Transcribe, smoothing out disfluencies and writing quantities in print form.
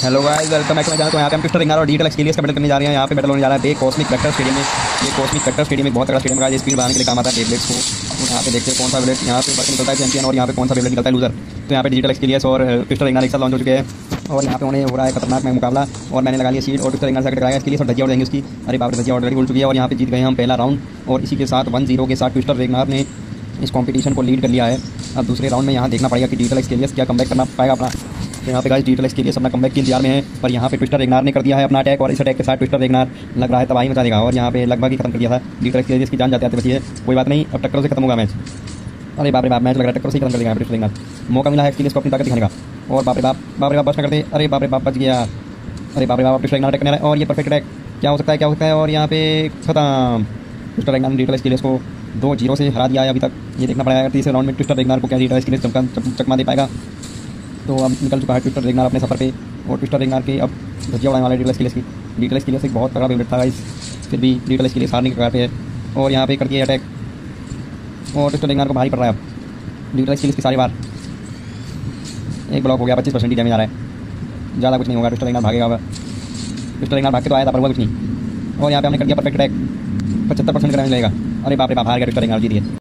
Hello guys, welcome back to my channel. तो यहाँ पे हम ट्विस्टर रिंगर और डिजिटल एक्सपीरियंस का बैटल करने जा रहे हैं। यहाँ पे बैटल होने जा रहा है कॉस्मिक वेक्टर स्टेडियम में। ये कॉस्मिक वेक्टर स्टेडियम एक बहुत तगड़ा स्टेडियम है। ये स्पीड बढ़ाने के लिए काम आता है टेबलेट्स को। तो यहाँ पे देखते हैं कौन सा बेलेट यहाँ पे निकलता है चैंपियन और यहाँ पे कौन सा बेलेट निकलता है लूजर। तो यहाँ पे डिजिटल एक्सपीरियंस और ट्विस्टर रिंगर एक साथ लॉन्च हो चुके हैं और यहाँ पे उन्हें हो रहा है खतरनाक में मुकाबला। और मैंने लगा लिया सीट और ट्विस्टर रिंगर से लगाया इसके लिए, सब धज्जिया उड़ जाएंगे उसकी। अरे बाप रे, धज्जिया ऑलरेडी उड़ चुकी है और यहाँ पे जीत गए हम पहला राउंड। और इसी के साथ 1-0 के साथ ट्विस्टर रिंगर ने इस कॉम्पिटिशन को लीड कर लिया है। अब दूसरे राउंड में यहाँ देखना पड़ेगा कि डिजिटल एक्सपीरियंस क्या कमबैक करना पाएगा अपना। तो यहाँ पे गाइस डिजिटल एक्सपीरियंस अपना कमबैक के इंतजार में है, पर यहाँ पे ट्विस्टर रिंगर ने कर दिया है अपना अटैक और इस अटैक के साथ ट्विस्टर रिंगर लग रहा है तबाही मचा देगा और यहाँ पे लगभग ही खत्म कर दिया था। डिजिटल एक्सपीरियंस की जान जाते आते बची है, कोई बात नहीं, अब टक्कर से खत्म होगा मैच। अरे बाप रे बाप, मैच लग रहा है टक्कर से खत्म कर देगा ट्विस्टर रिंगर। मौका मिला है एक्सपीरियंस को अपनी ताकत दिखाने का। और बाप रे बाप बच कर दे। अरे बाप रे बाप, बच गया। अरे बाप रे बाप, ट्विस्टर रिंगर अटैक करने और ये परफेक्ट अटैक क्या हो सकता है और यहाँ पे खत्म। ट्विस्टर रिंगर ने डिजिटल एक्सपीरियंस को 2-0 से हरा दिया है अभी तक। ये देखना पड़ेगा तीसरे राउंड में ट्विस्टर रिंगर को क्या डिजिटल एक्सपीरियंस चकमा दे पाएगा। तो अब निकल चुका है ट्विस्टर रिंगर अपने सफ़र पे और ट्विस्टर रिंगर के अब धज्जिया उड़ाने वाले डिजिटल एक्सपीरियंस की। डिजिटल एक्सपीरियंस एक बहुत तगड़ा फेवरेट था गाइस, फिर भी डिजिटल एक्सपीरियंस हारने के कगार पे है और यहाँ पे करती है अटैक और ट्विस्टर रिंगर को भारी पड़ रहा है। अब डिजिटल एक्सपीरियंस की सारी बार एक ब्लॉक हो गया, 25% डैमेज आ रहा है, ज़्यादा कुछ नहीं होगा। ट्विस्टर रिंगर भागेगा, ट्विस्टर रिंगर भाग के तो आया था पर हुआ कुछ नहीं। और यहाँ पे हमने कर दिया परफेक्ट अटैक, 75% डैमेज लगेगा। अरे बाप रे बाप, हार गया ट्विस्टर रिंगर, जीत गया।